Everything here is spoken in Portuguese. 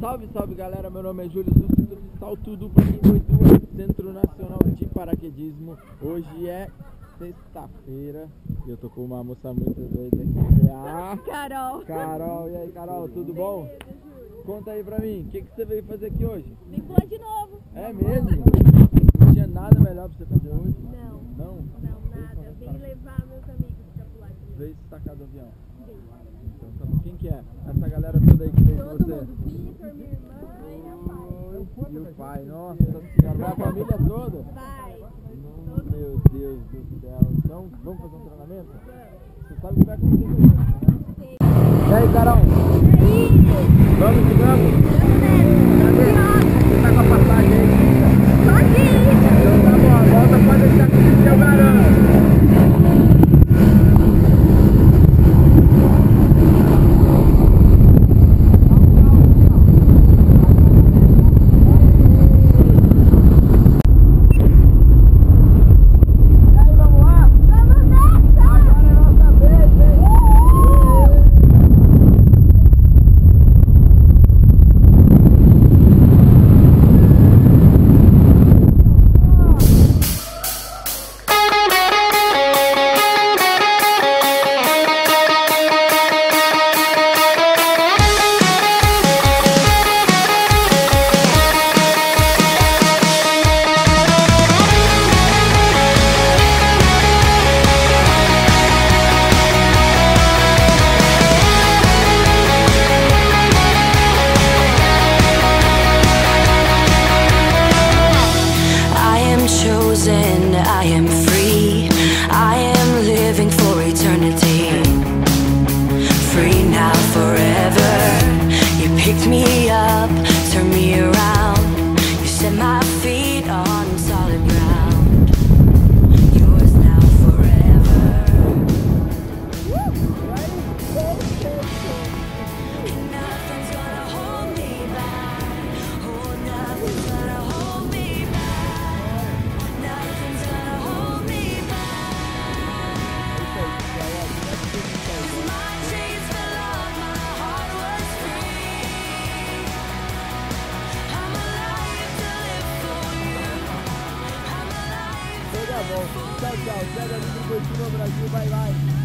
Salve, salve galera, meu nome é Júlio, do Centro de Salto Duplo aqui em Boituva, Centro Nacional de Paraquedismo. Hoje é sexta-feira e eu tô com uma moça muito doida aqui, a Carol. Carol. E aí, Carol, tudo bom? Beleza, Júlio. Conta aí pra mim, o que você veio fazer aqui hoje? Vim pular de novo. É mesmo? Não tinha nada melhor pra você fazer hoje? Não. Não? Não, nada. Vim levar meus amigos pra pular de novo. Veio se tacar do avião. Vim. Então tá bom. Quem que é? Essa galera toda aí que veio com Todo você? mundo. Vitor, minha irmã e meu pai. E o pai, nossa senhora, vai a família toda? Vai. Meu Deus do céu. Então, vamos fazer um treinamento? Vamos. Você sabe o que vai acontecer com isso, né? Sei. E aí, Carol? Vamos que vamos? Cadê? Você tá com a passagem aí? Então tá bom, a volta pode deixar comigo que eu garanto. I am free, I am living for eternity. Free now, forever. You picked me up, turned me around. You set my feet on solid ground. Yours now, forever. And nothing's gonna hold me back. Oh, nothing's gonna hold me back. Nothing's gonna hold me back. My chains fell off, my heart was free. I'm alive to live for you. I'm alive. Então tá bom. Tchau, tchau. Pega ali no Boituva, Brasil. Vai, vai.